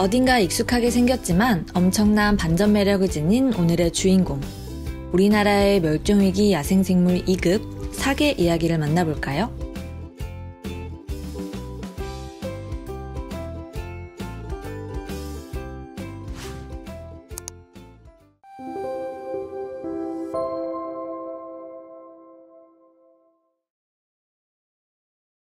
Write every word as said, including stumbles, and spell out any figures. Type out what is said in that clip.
어딘가 익숙하게 생겼지만 엄청난 반전 매력을 지닌 오늘의 주인공. 우리나라의 멸종위기 야생생물 이 급 사계 이야기를 만나볼까요?